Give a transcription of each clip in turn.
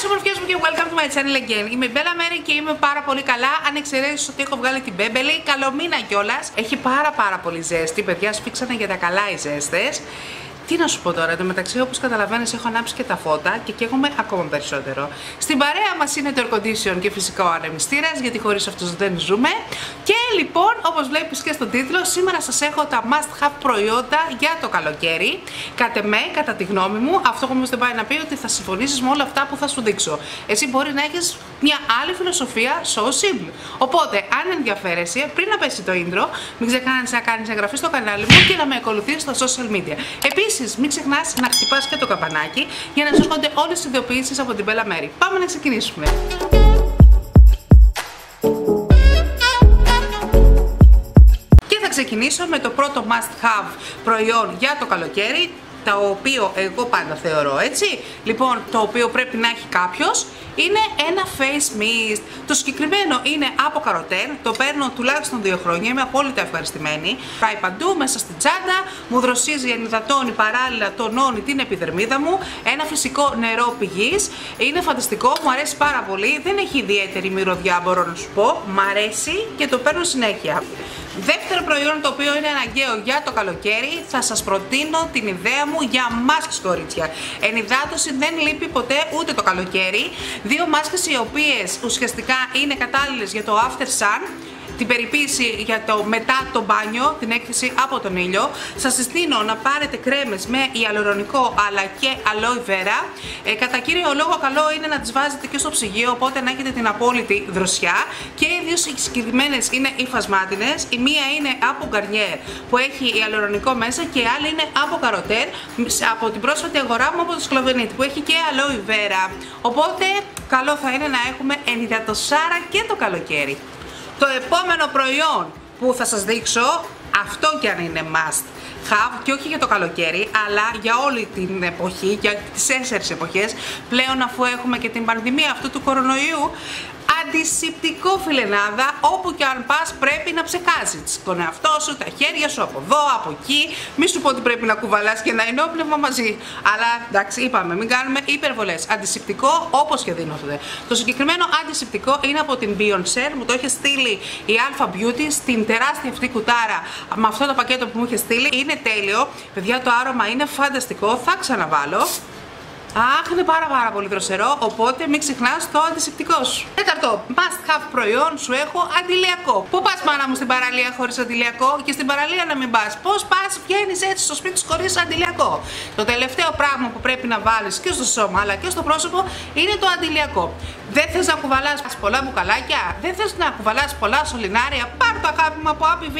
σας ομορφιές μου και welcome to my channel again. Είμαι η Bella Mary και είμαι πάρα πολύ καλά. Αν εξαιρέσεις ότι έχω βγάλει την Μπέμπελη, καλό μήνα κιόλας. Έχει πάρα πολύ ζέστη, παιδιά, σφίξανε για τα καλά οι ζέστες. Τι να σου πω τώρα, εντωμεταξύ όπως καταλαβαίνεις έχω ανάψει και τα φώτα και καίγομαι ακόμα περισσότερο. Στην παρέα μας είναι το air condition και φυσικά ο ανεμιστήρας, γιατί χωρίς αυτούς δεν ζούμε. Και λοιπόν, όπως βλέπεις και στον τίτλο, σήμερα σας έχω τα must have προϊόντα για το καλοκαίρι. Κατ' εμέ, κατά τη γνώμη μου, αυτό όμως δεν πάει να πει ότι θα συμφωνήσεις με όλα αυτά που θα σου δείξω. Εσύ μπορεί να έχεις μια άλλη φιλοσοφία so simple. Οπότε, αν ενδιαφέρεσαι, πριν να πέσει το intro, μην ξεχνάς να κάνεις εγγραφή στο κανάλι μου και να με ακολουθείς στα social media. Επίσης, μην ξεχνάς να χτυπάς και το καμπανάκι για να σου έρχονται όλες τις ειδοποιήσεις από την Bella Mary. Πάμε να ξεκινήσουμε. Και θα ξεκινήσω με το πρώτο must have προϊόν για το καλοκαίρι, το οποίο εγώ πάντα θεωρώ έτσι. Λοιπόν, το οποίο πρέπει να έχει κάποιος, είναι ένα face mist. Το συγκεκριμένο είναι από Carroten, το παίρνω τουλάχιστον 2 χρόνια, είμαι απόλυτα ευχαριστημένη. Πάει παντού, μέσα στην τσάντα, μου δροσίζει, ενυδατώνει, παράλληλα τονώνει την επιδερμίδα μου. Ένα φυσικό νερό πηγής, είναι φανταστικό, μου αρέσει πάρα πολύ. Δεν έχει ιδιαίτερη μυρωδιά, μπορώ να σου πω, μ' αρέσει και το παίρνω συνέχεια. Δεύτερο προϊόν, το οποίο είναι αναγκαίο για το καλοκαίρι, θα σας προτείνω την ιδέα μου για μάσκες, κορίτσια. Ενυδάτωση δεν λείπει ποτέ, ούτε το καλοκαίρι. 2 μάσκες οι οποίες ουσιαστικά είναι κατάλληλες για το after sun, την περιποίηση για το μετά το μπάνιο, την έκθεση από τον ήλιο. Σας συστήνω να πάρετε κρέμες με ιαλουρονικό αλλά και aloe vera. Κατά κύριο λόγο καλό είναι να τις βάζετε και στο ψυγείο, οπότε να έχετε την απόλυτη δροσιά. Και οι 2 συγκεκριμένες είναι υφασμάτινες. Η μία είναι από Garnier που έχει ιαλουρονικό μέσα και η άλλη είναι από Carroten από την πρόσφατη αγορά μου από το Σκλοβενίτ που έχει και aloe vera. Οπότε καλό θα είναι να έχουμε ενυδατοσάρα και το καλοκαίρι. Το επόμενο προϊόν που θα σας δείξω, αυτό κι αν είναι must have και όχι για το καλοκαίρι, αλλά για όλη την εποχή, για τις 4 εποχές, πλέον αφού έχουμε και την πανδημία αυτού του κορονοϊού, αντισηπτικό φιλενάδα, όπου και αν πας πρέπει να ψεκάζεις τον εαυτό σου, τα χέρια σου από εδώ, από εκεί. Μη σου πω ότι πρέπει να κουβαλάς και ένα ενόπνευμα μαζί. Αλλά εντάξει, είπαμε, μην κάνουμε υπερβολές. Αντισηπτικό όπως και δίνονται. Το συγκεκριμένο αντισηπτικό είναι από την Beyoncé, μου το είχε στείλει η Alpha Beauty στην τεράστια αυτή κουτάρα με αυτό το πακέτο που μου είχε στείλει. Είναι τέλειο, παιδιά, το άρωμα είναι φανταστικό, θα ξαναβάλω. Αχ, είναι πάρα πολύ δροσερό, οπότε μην ξεχνάς το αντισηπτικό σου. Τέταρτο, must have προϊόν σου έχω αντιλιακό. Πού πας, μάνα μου, στην παραλία χωρίς αντιλιακό? Και στην παραλία να μην πας. Πώς πας, βγαίνεις έτσι στο σπίτι σου χωρίς αντιλιακό? Το τελευταίο πράγμα που πρέπει να βάλεις και στο σώμα αλλά και στο πρόσωπο είναι το αντιλιακό. Δεν θες να κουβαλάς πολλά μπουκαλάκια, δεν θες να κουβαλάς πολλά σωληνάρια, πάρ' το αγάπη μου από ΑΠΒ,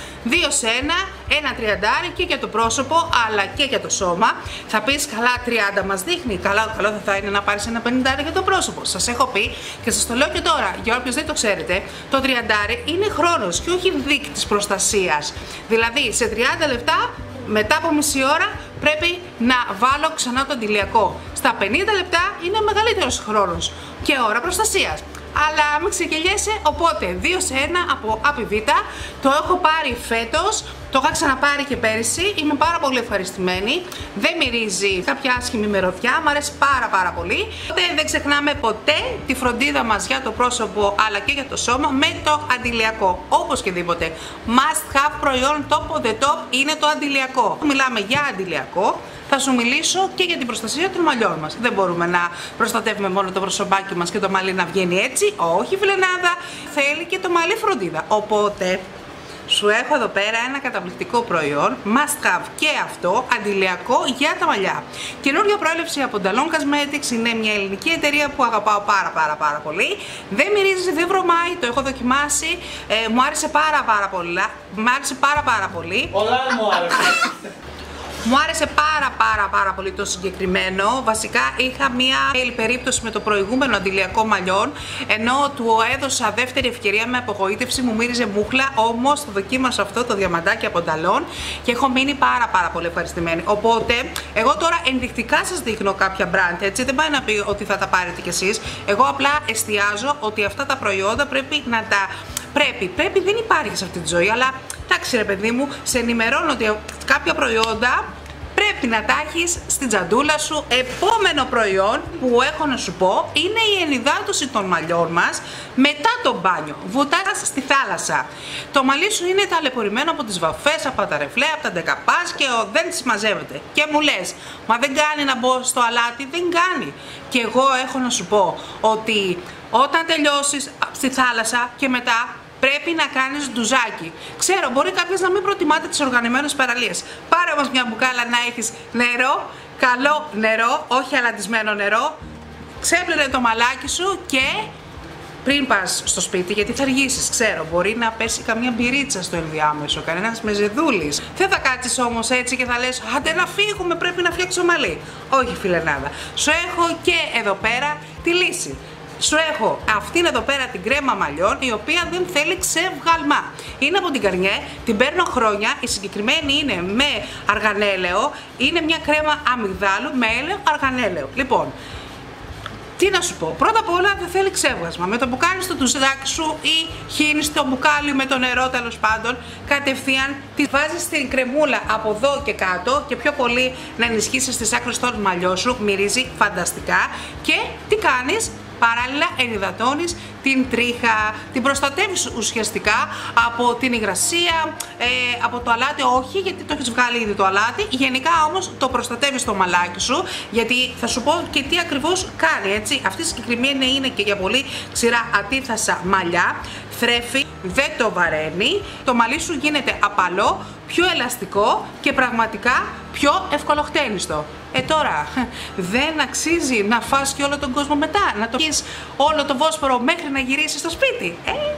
2 σε 1, ένα 30 και για το πρόσωπο αλλά και για το σώμα. Θα πεις, καλά, 30 μας δείχνει, καλό θα είναι να πάρεις ένα 50 για το πρόσωπο. Σας έχω πει και σας το λέω και τώρα, για όποιος δεν το ξέρετε, το 30 είναι χρόνος και όχι δείκτης προστασίας. Δηλαδή, σε 30 λεπτά, μετά από μισή ώρα, πρέπει να βάλω ξανά το αντιλιακό. Στα 50 λεπτά είναι μεγαλύτερος χρόνος και ώρα προστασίας. Αλλά μην ξεκελιέσαι, οπότε 2 σε 1 από ΑΠΒ, το έχω πάρει φέτος, το είχα ξαναπάρει και πέρυσι, είμαι πάρα πολύ ευχαριστημένη, δεν μυρίζει κάποια άσχημη μυρωδιά, μου αρέσει πάρα πολύ. Οπότε δεν ξεχνάμε ποτέ τη φροντίδα μας για το πρόσωπο αλλά και για το σώμα με το αντιλιακό, όπως και δίποτε. Must have προϊόν top of the top είναι το αντιλιακό. Μιλάμε για αντιλιακό, θα σου μιλήσω και για την προστασία των μαλλιών μας. Δεν μπορούμε να προστατεύουμε μόνο το προσωπάκι μας και το μαλλί να βγαίνει έτσι. Όχι, φιλενάδα, θέλει και το μαλλί φροντίδα. Οπότε σου έχω εδώ πέρα ένα καταπληκτικό προϊόν, must have και αυτό, αντιλιακό για τα μαλλιά. Καινούργια προέλευση από Dalon Cosmetics, είναι μια ελληνική εταιρεία που αγαπάω πάρα πολύ. Δεν μυρίζει, δεν βρωμάει, το έχω δοκιμάσει, μου άρεσε πάρα πολύ. Μου άρεσε πάρα πολύ. Πολλά μου άρεσε. Μου άρεσε πάρα πολύ το συγκεκριμένο. Βασικά είχα μία περίπτωση με το προηγούμενο αντιλιακό μαλλιών, ενώ του έδωσα δεύτερη ευκαιρία με απογοήτευση, μου μύριζε μούχλα, όμως το δοκίμασα αυτό το διαμαντάκι από Dalon και έχω μείνει πάρα πολύ ευχαριστημένη. Οπότε, εγώ τώρα ενδεικτικά σας δείχνω κάποια brand, έτσι, δεν πάει να πει ότι θα τα πάρετε κι εσείς. Εγώ απλά εστιάζω ότι αυτά τα προϊόντα πρέπει να τα... Πρέπει, δεν υπάρχει σε αυτή τη ζωή, αλλά εντάξει ρε παιδί μου, σε ενημερώνω ότι κάποια προϊόντα πρέπει να τα έχεις στην τσαντούλα σου. Επόμενο προϊόν που έχω να σου πω είναι η ενυδάτωση των μαλλιών μας μετά το μπάνιο. Βουτάς στη θάλασσα. Το μαλλί σου είναι ταλαιπωρημένο από τις βαφές, από τα ρεφλέ, από τα ντεκαπάς και δεν τις μαζεύεται. Και μου λες, μα δεν κάνει να μπω στο αλάτι? Δεν κάνει. Και εγώ έχω να σου πω ότι όταν τελειώσεις στη θάλασσα και μετά πρέπει να κάνεις ντουζάκι. Ξέρω, μπορεί κάποιος να μην προτιμάτε τις οργανωμένες παραλίες. Πάρε όμως μια μπουκάλα να έχεις νερό, καλό νερό, όχι αλατισμένο νερό. Ξέπλυνε το μαλάκι σου και πριν πας στο σπίτι, γιατί θα αργήσεις, ξέρω, μπορεί να πέσει καμία μπυρίτσα στο ενδιάμεσο, κανένας μεζεδούλης. Δεν θα κάτσεις όμως έτσι και θα λες, άντε να φύγουμε, πρέπει να φτιάξω μαλλί. Όχι φιλενάδα. Σου έχω και εδώ πέρα τη λύση. Σου έχω αυτήν εδώ πέρα την κρέμα μαλλιών, η οποία δεν θέλει ξεβγαλμά. Είναι από την Garnier, την παίρνω χρόνια, η συγκεκριμένη είναι με αργανέλαιο, είναι μια κρέμα αμυγδάλου με έλαιο αργανέλαιο. Λοιπόν, τι να σου πω, πρώτα απ' όλα δεν θέλει ξέβγασμα. Με το που κάνεις το ντουζάκι σου ή χύνεις το μπουκάλι με το νερό, τέλος πάντων, κατευθείαν τη βάζεις στην κρεμούλα από εδώ και κάτω και πιο πολύ να ενισχύσεις τις άκρες των μαλλιών σου, μυρίζει φανταστικά. Και τι κάνεις? Παράλληλα ενυδατώνεις την τρίχα, την προστατεύεις ουσιαστικά από την υγρασία, από το αλάτι όχι, γιατί το έχεις βγάλει ήδη το αλάτι. Γενικά όμως το προστατεύεις το μαλάκι σου, γιατί θα σου πω και τι ακριβώς κάνει, έτσι. Αυτή η συγκεκριμένη είναι και για πολύ ξηρά ατίθασα μαλλιά, θρέφει, δεν το βαραίνει, το μαλλί σου γίνεται απαλό, πιο ελαστικό και πραγματικά πιο ευκολοχτένιστο. Τώρα, δεν αξίζει να φας και όλο τον κόσμο μετά, να το πεις όλο το Βόσπορο μέχρι να γυρίσεις στο σπίτι.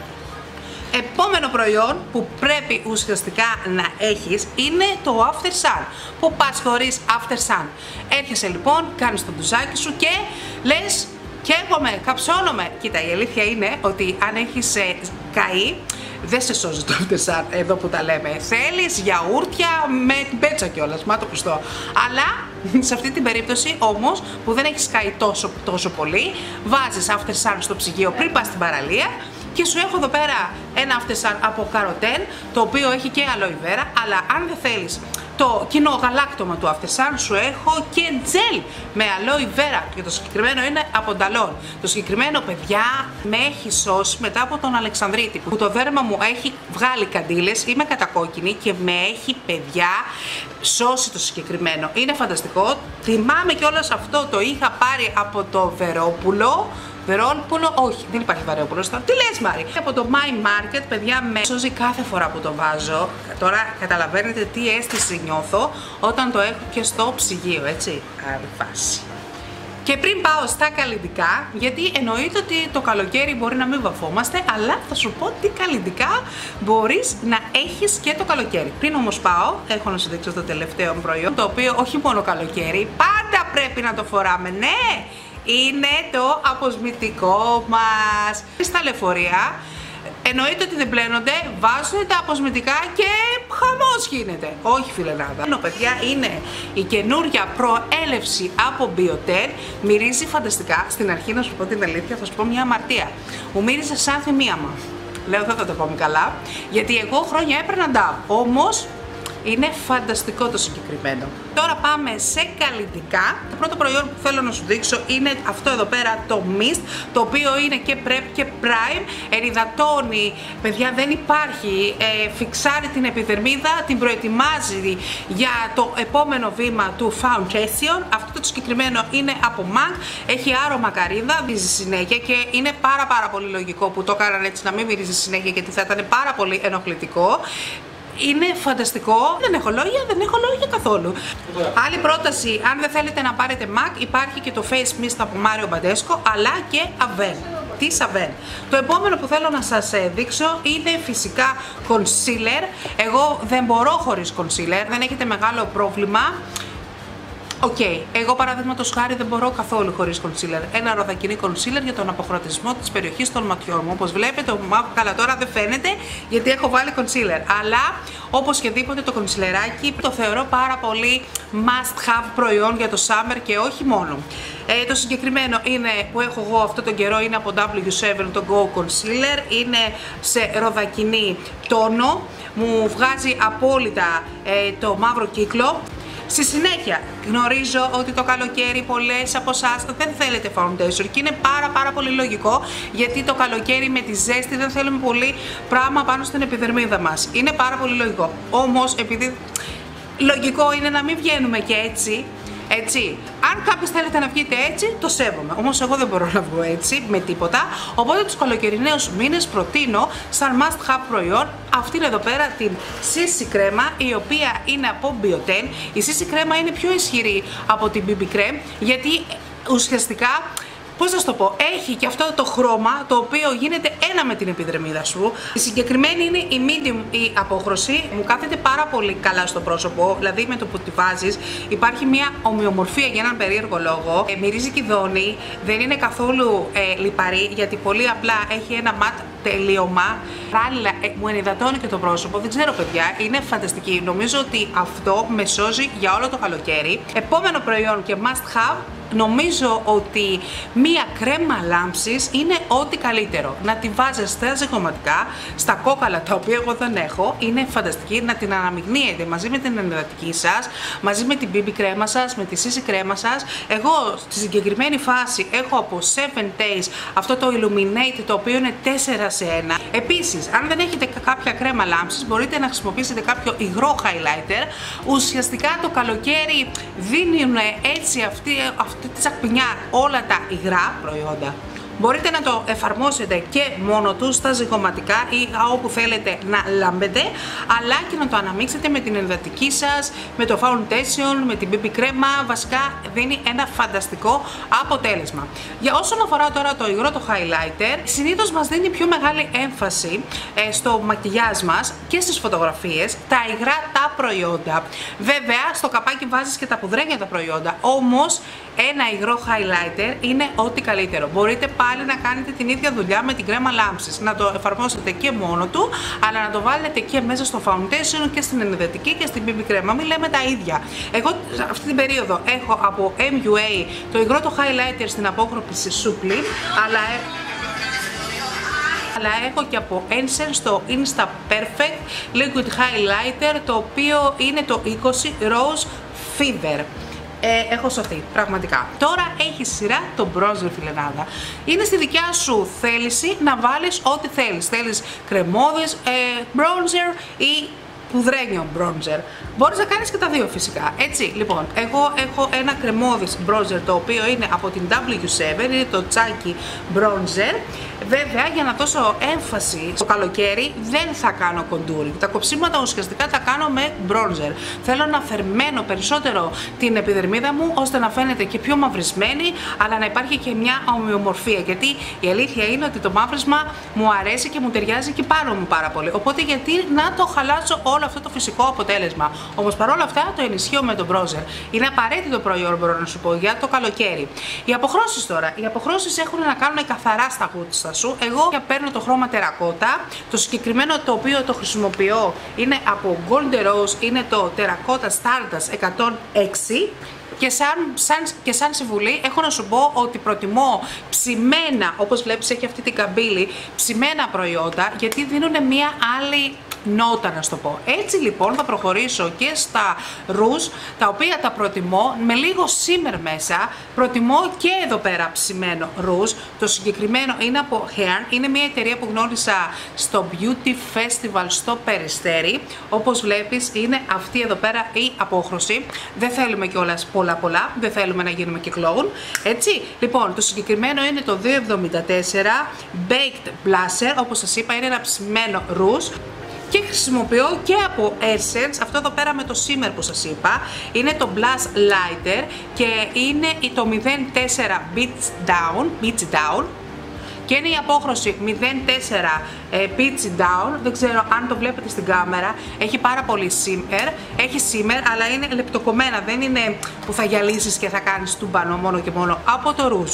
Επόμενο προϊόν που πρέπει ουσιαστικά να έχεις είναι το After Sun. Που πας χωρίς After Sun? Έρχεσαι λοιπόν, κάνεις το ντουζάκι σου και λες, καίγομαι, καψώνομαι. Κοίτα, η αλήθεια είναι ότι αν έχεις καεί, δεν σε σώζει το After Sun εδώ που τα λέμε. Θέλεις γιαούρτια με την πέτσα κιόλας, μα το πιστώ. Αλλά σε αυτή την περίπτωση όμως που δεν έχεις καεί τόσο πολύ, βάζεις After Sun στο ψυγείο πριν πας στην παραλία. Και σου έχω εδώ πέρα ένα After Sun από Carroten, το οποίο έχει και aloe vera, αλλά αν δεν θέλεις το κοινό γαλάκτωμα του After Sun, σου έχω και gel με aloe vera, και το συγκεκριμένο είναι από Dalon. Το συγκεκριμένο, παιδιά, με έχει σώσει μετά από τον Αλεξανδρίτη, που το δέρμα μου έχει βγάλει καντήλες, είμαι κατακόκκινη και με έχει, παιδιά, σώσει το συγκεκριμένο. Είναι φανταστικό. Θυμάμαι κιόλας αυτό το είχα πάρει από το Βερόπουλο. Βερόπουλο, όχι, δεν υπάρχει Βερόπουλο. Τι λες, Μάρη? Από το My Market, παιδιά, με σώζει κάθε φορά που το βάζω. Τώρα καταλαβαίνετε τι αίσθηση νιώθω όταν το έχω και στο ψυγείο, έτσι. Άλλη φάση. Και πριν πάω στα καλλυντικά, γιατί εννοείται ότι το καλοκαίρι μπορεί να μην βαφόμαστε, αλλά θα σου πω τι καλλυντικά μπορείς να έχεις και το καλοκαίρι. Πριν όμως πάω, έχω να σου δείξω το τελευταίο προϊόν, το οποίο όχι μόνο καλοκαίρι, πάντα πρέπει να το φοράμε, ναι! Είναι το αποσμητικό μας. Στα λεωφορεία εννοείται ότι δεν πλένονται, βάζουν τα αποσμητικά και χαμός γίνεται. Όχι φιλενάδα. Παιδιά, είναι η καινούρια προέλευση από Bioten. Μυρίζει φανταστικά. Στην αρχή, να σου πω την αλήθεια, θα σου πω μια αμαρτία. Μου μύριζε σαν θυμίαμα. Λέω, δεν θα το πω καλά, γιατί εγώ χρόνια έπαιρνα DAB. Όμως είναι φανταστικό το συγκεκριμένο. Τώρα πάμε σε καλλυντικά. Το πρώτο προϊόν που θέλω να σου δείξω είναι αυτό εδώ πέρα, το Mist, το οποίο είναι και Prep και Prime. Ενυδατώνει, παιδιά, δεν υπάρχει. Φιξάρει την επιδερμίδα, την προετοιμάζει για το επόμενο βήμα του Foundation. Αυτό το συγκεκριμένο είναι από MAC, έχει άρωμα καρύδα, μυρίζει συνέχεια και είναι πάρα πολύ λογικό που το έκαναν έτσι, να μην μυρίζει συνέχεια, γιατί θα ήταν πάρα πολύ ενοχλητικό. Είναι φανταστικό, δεν έχω λόγια καθόλου. Άλλη πρόταση, αν δεν θέλετε να πάρετε MAC, υπάρχει και το Face Mist από Mario Badescu, αλλά και Avène. Τι Avène. Το επόμενο που θέλω να σας δείξω είναι φυσικά concealer. Εγώ δεν μπορώ χωρίς concealer, δεν έχετε μεγάλο πρόβλημα. Εγώ παραδείγματος χάρη δεν μπορώ καθόλου χωρίς concealer. Ένα ροδακινή concealer για τον αποχρωματισμό της περιοχής των ματιών μου. Όπως βλέπετε, καλά τώρα δεν φαίνεται γιατί έχω βάλει concealer. Αλλά όπως και δίποτε το concealerάκι το θεωρώ πάρα πολύ must have προϊόν για το summer και όχι μόνο. Το συγκεκριμένο είναι που έχω εγώ αυτό τον καιρό, είναι από W7 το Go Concealer. Είναι σε ροδακινή τόνο. Μου βγάζει απόλυτα το μαύρο κύκλο. Στη συνέχεια, γνωρίζω ότι το καλοκαίρι πολλές από εσάς δεν θέλετε foundation και είναι πάρα πολύ λογικό, γιατί το καλοκαίρι με τη ζέστη δεν θέλουμε πολύ πράγμα πάνω στην επιδερμίδα μας. Είναι πάρα πολύ λογικό. Όμως, επειδή λογικό είναι να μην βγαίνουμε και έτσι, αν κάποιος θέλετε να βγείτε έτσι, το σέβομαι. Όμως εγώ δεν μπορώ να βγω έτσι με τίποτα. Οπότε τους καλοκαιριναίους μήνες προτείνω σαν must have προϊόν αυτήν εδώ πέρα την CC κρέμα, η οποία είναι από Bioten. Η CC κρέμα είναι πιο ισχυρή από την BB Creme, γιατί ουσιαστικά, πώς να σου το πω, έχει και αυτό το χρώμα το οποίο γίνεται ένα με την επιδερμίδα σου. Η συγκεκριμένη είναι η medium η απόχρωση, μου κάθεται πάρα πολύ καλά στο πρόσωπο, δηλαδή με το που τη βάζεις υπάρχει μια ομοιομορφία για έναν περίεργο λόγο. Μυρίζει κυδόνι, δεν είναι καθόλου λιπαρή, γιατί πολύ απλά έχει ένα ματ τελείωμα. Παράλληλα μου ενυδατώνει και το πρόσωπο, δεν ξέρω παιδιά, είναι φανταστική. Νομίζω ότι αυτό με σώζει για όλο το καλοκαίρι. Επόμενο προϊόν και must have, νομίζω ότι μία κρέμα λάμψης είναι ό,τι καλύτερο. Να τη βάζετε στα ζυγωματικά, στα κόκαλα τα οποία εγώ δεν έχω, είναι φανταστική, να την αναμειγνύετε μαζί με την ενυδατική σας, μαζί με την BB κρέμα σας, με τη CC κρέμα σας. Εγώ στη συγκεκριμένη φάση έχω από 7 Days αυτό το Illuminate, το οποίο είναι 4 σε 1. Επίσης, αν δεν έχετε κάποια κρέμα λάμψης, μπορείτε να χρησιμοποιήσετε κάποιο υγρό highlighter. Ουσιαστικά το καλοκαίρι δίνουν έτσι αυτή τη τσακπινιά όλα τα υγρά προϊόντα. Μπορείτε να το εφαρμόσετε και μόνο του στα ζυγωματικά ή όπου θέλετε να λάμπετε, αλλά και να το αναμίξετε με την ενυδατική σας, με το foundation, με την BB κρέμα. Βασικά δίνει ένα φανταστικό αποτέλεσμα. Για όσον αφορά τώρα το υγρό, το highlighter, συνήθως μας δίνει πιο μεγάλη έμφαση στο μακιγιάζ μας και στις φωτογραφίες, τα υγρά τα προϊόντα. Βέβαια, στο καπάκι βάζεις και τα πουδρένια τα προϊόντα, όμως ένα υγρό highlighter είναι ό,τι καλύτερο. Μπορείτε πάλι να κάνετε την ίδια δουλειά με την κρέμα λάμψης, να το εφαρμόσετε και μόνο του, αλλά να το βάλετε και μέσα στο foundation και στην ενυδατική και στην BB κρέμα. Μην λέμε τα ίδια. Εγώ αυτή την περίοδο έχω από MUA το υγρό το highlighter στην απόκροπηση Supli, αλλά έχω και από Essence το Insta Perfect Liquid Highlighter, το οποίο είναι το 20 Rose Fever. Έχω σωθεί, πραγματικά. Τώρα έχει σειρά το bronzer, φιλενάδα. Είναι στη δικιά σου θέληση να βάλεις ό,τι θέλεις. Θέλεις κρεμώδες bronzer ή πουδρένιο bronzer. Μπορείς να κάνεις και τα δύο φυσικά, έτσι. Λοιπόν, εγώ έχω ένα κρεμώδης bronzer, το οποίο είναι από την W7, είναι το Chunky Bronzer. Βέβαια, για να δώσω έμφαση στο καλοκαίρι, δεν θα κάνω contouring. Τα κοψίματα ουσιαστικά τα κάνω με bronzer. Θέλω να φερμένω περισσότερο την επιδερμίδα μου, ώστε να φαίνεται και πιο μαυρισμένη, αλλά να υπάρχει και μια ομοιομορφία. Γιατί η αλήθεια είναι ότι το μαύρισμα μου αρέσει και μου ταιριάζει και πάνω μου πάρα πολύ. Οπότε, γιατί να το χαλάσω όλο αυτό το φυσικό αποτέλεσμα. Όμως παρόλα αυτά το ενισχύω με το bronzer. Είναι απαραίτητο προϊόν, μπορώ να σου πω, για το καλοκαίρι. Οι αποχρώσεις τώρα. Οι αποχρώσεις έχουν να κάνουν καθαρά στα γούτστα σου. Εγώ παίρνω το χρώμα τερακότα. Το συγκεκριμένο το οποίο το χρησιμοποιώ είναι από Golden Rose, είναι το τερακότα Stardust 106. Και σαν συμβουλή έχω να σου πω ότι προτιμώ ψημένα, όπως βλέπεις έχει αυτή την καμπύλη, ψημένα προϊόντα, γιατί δίνουν μια άλλη νότα, να σου το πω. Έτσι λοιπόν θα προχωρήσω και στα ρουζ, τα οποία τα προτιμώ με λίγο shimmer μέσα. Προτιμώ και εδώ πέρα ψημένο ρουζ. Το συγκεκριμένο είναι από Hair, είναι μια εταιρεία που γνώρισα στο Beauty Festival στο Περιστέρι. Όπως βλέπεις είναι αυτή εδώ πέρα η απόχρωση. Δεν θέλουμε κιόλας πολλά, δεν θέλουμε να γίνουμε και κλόουν, έτσι. Λοιπόν, το συγκεκριμένο είναι το 274 Baked Blusher, όπως σας είπα είναι ένα ψημένο ρουζ. Και χρησιμοποιώ και από Essence, αυτό εδώ πέρα με το shimmer που σας είπα, είναι το Blush Lighter και είναι το 04 Beach Down και είναι η απόχρωση 04 Beach Down, δεν ξέρω αν το βλέπετε στην κάμερα, έχει πάρα πολύ shimmer, αλλά είναι λεπτοκομμένα, δεν είναι που θα γυαλίσεις και θα κάνεις τούμπανο μόνο και μόνο από το ρουζ.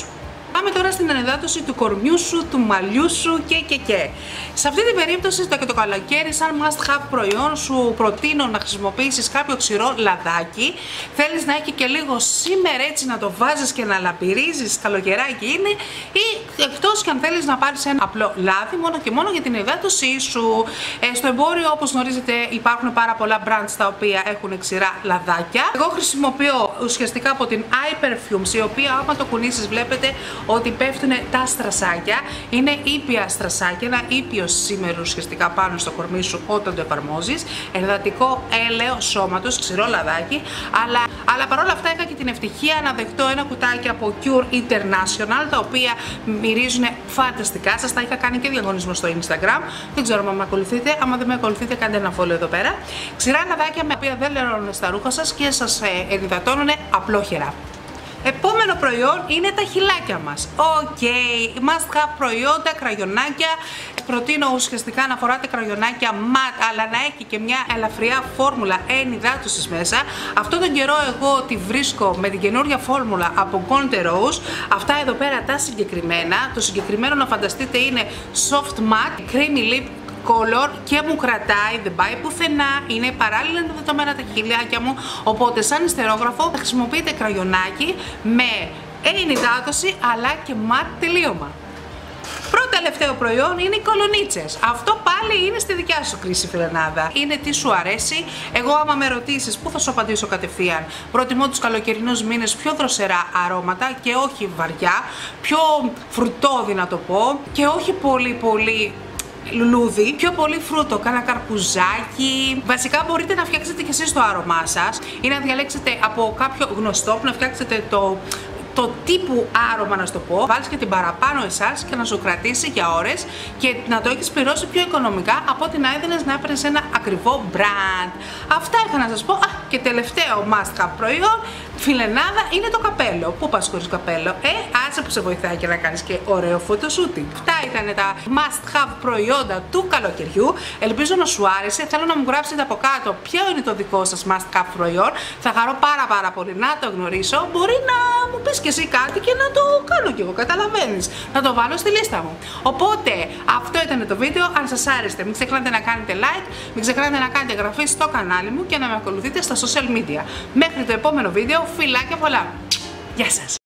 Πάμε τώρα στην ανεδάτωση του κορμιού σου, του μαλλιού σου και. Σε αυτή την περίπτωση και το καλοκαίρι, σαν must have προϊόν, σου προτείνω να χρησιμοποιήσεις κάποιο ξηρό λαδάκι. Θέλεις να έχει και λίγο σήμερ, έτσι να το βάζεις και να λαμπυρίζεις, καλοκαιράκι είναι, ή εκτός και αν θέλεις να πάρεις ένα απλό λάδι μόνο και μόνο για την υδάτωσή σου. Στο εμπόριο, όπως γνωρίζετε, υπάρχουν πάρα πολλά brands τα οποία έχουν ξηρά λαδάκια. Εγώ χρησιμοποιώ ουσιαστικά από την iPerfumes, η οποία άμα το κουνήσεις βλέπετε ότι πέφτουν τα στρασάκια. Είναι ήπια στρασάκια, ένα ήπιο σήμερο ουσιαστικά πάνω στο κορμί σου όταν το εφαρμόζεις. Ενδατικό έλαιο σώματος, ξηρό λαδάκι. Αλλά παρόλα αυτά είχα και την ευτυχία να δεχτώ ένα κουτάκι από Cure International, τα οποία μυρίζουν φανταστικά. Σας τα είχα κάνει και διαγωνισμό στο Instagram. Δεν ξέρω αν με ακολουθείτε. Άμα δεν με ακολουθείτε, κάντε ένα follow εδώ πέρα. Ξηρά λαδάκια με οποία δεν λερώνουν στα ρούχα σας και σας ενυδατώνουν απλόχερα. Επόμενο προϊόν είναι τα χυλάκια μας. Must have προϊόντα, κραγιονάκια. Προτείνω ουσιαστικά να φοράτε κραγιονάκια ματ, αλλά να έχει και μια ελαφριά φόρμουλα ενυδάτωσης μέσα. Αυτόν τον καιρό εγώ τη βρίσκω με την καινούρια φόρμουλα από Golden Rose. Αυτά εδώ πέρα τα συγκεκριμένα. Το συγκεκριμένο να φανταστείτε είναι soft matte, creamy lip color και μου κρατάει, δεν πάει πουθενά, είναι παράλληλα ενυδατωμένα τα χιλιάκια μου, οπότε σαν ιστερόγραφο θα χρησιμοποιείτε κραγιονάκι με ενυδάτωση αλλά και ματ τελείωμα. Πρώτο τελευταίο προϊόν είναι οι κολονίτσες. Αυτό πάλι είναι στη δικιά σου κρίση, φιλενάδα. Είναι τι σου αρέσει. Εγώ άμα με ρωτήσεις, πού θα σου απαντήσω κατευθείαν. Προτιμώ τους καλοκαιρινούς μήνες πιο δροσερά αρώματα και όχι βαριά, πιο φρουτώδη να το πω και όχι πολύ λουλούδι, πιο πολύ φρούτο, κάνα καρπουζάκι. Βασικά μπορείτε να φτιάξετε και εσείς το άρωμά σας ή να διαλέξετε από κάποιο γνωστό που να φτιάξετε το τύπου άρωμα, να σου το πω, βάλεις και την παραπάνω εσάς και να σου κρατήσει για ώρες και να το έχεις πληρώσει πιο οικονομικά από ότι να έδινες να έπαιρνες ένα ακριβό brand. Αυτά είχα να σας πω. Και τελευταίο must have προϊόν, φιλενάδα, είναι το καπέλο. Πού πας χωρίς καπέλο? Άσε που σε βοηθάει και να κάνεις και ωραίο photoshoot. Αυτά ήταν τα must have προϊόντα του καλοκαιριού. Ελπίζω να σου άρεσε. Θέλω να μου γράψετε από κάτω ποιο είναι το δικό σας must have προϊόν. Θα χαρώ πάρα πολύ να το γνωρίσω. Μπορεί να μου πεις και εσύ κάτι και να το κάνω κι εγώ, καταλαβαίνεις. Να το βάλω στη λίστα μου. Οπότε αυτό ήταν το βίντεο. Αν σας άρεσε, μην ξεχνάτε να κάνετε like, μην ξεχνάτε να κάνετε εγγραφή στο κανάλι μου και να με ακολουθείτε στα social media. Μέχρι το επόμενο βίντεο, φιλάκια πολλά. Γεια σας!